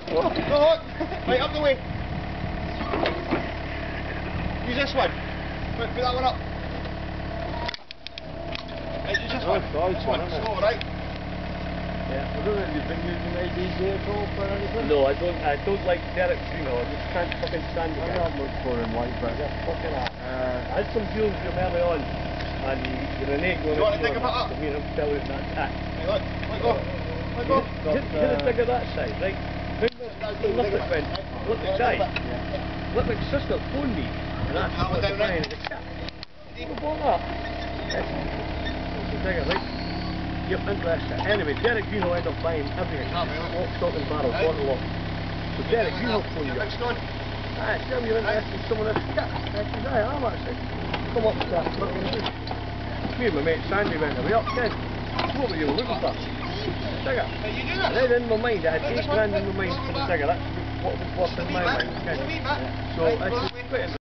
Go on. Right, up the way. Use this one. Right, put that one up. Right, use this one. This one. Slow, right? Yeah. I don't know if you've been using ADJ at all for anything. No, I don't like Derek Greenhill. I just can't fucking stand it. I'm not much for him, like, but Yeah, fucking that. I had some deals with him early on, and the renege going You want to dig him up? me and him fell out in that attack. Hey, look. Let go. Let go. Hit the digger that side, right? Look the side. Look my sister phoned me, and that's what the guy in the chat. What about that? Yes. The digger, right? Yep, interesting. Anyway, Derek Greenhill ended up buying everything. Lock, stock and barrel, bottle lock. So Derek Greenhill phoned me up. Ah, tell me you're interested in some of this kit. I said, I am actually. Come up to that fucking house. Me and my mate Sandy went away up, Ken. What were you looking for? Digger. And then in my mind, I had 8 grand in my mind for the digger. That's what was in my mind. Okay? So I said,